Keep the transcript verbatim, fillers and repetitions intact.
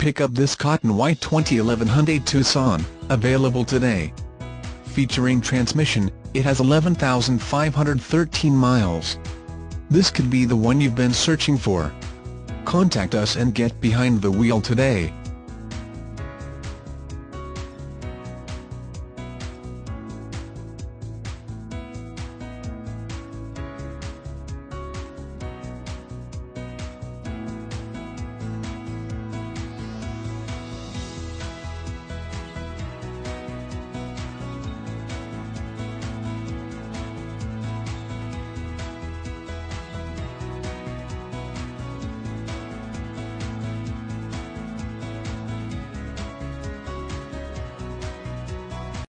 pick up this cotton white twenty eleven Hyundai Tucson, available today. Featuring transmission, it has eleven thousand five hundred thirteen miles. This could be the one you've been searching for. Contact us and get behind the wheel today.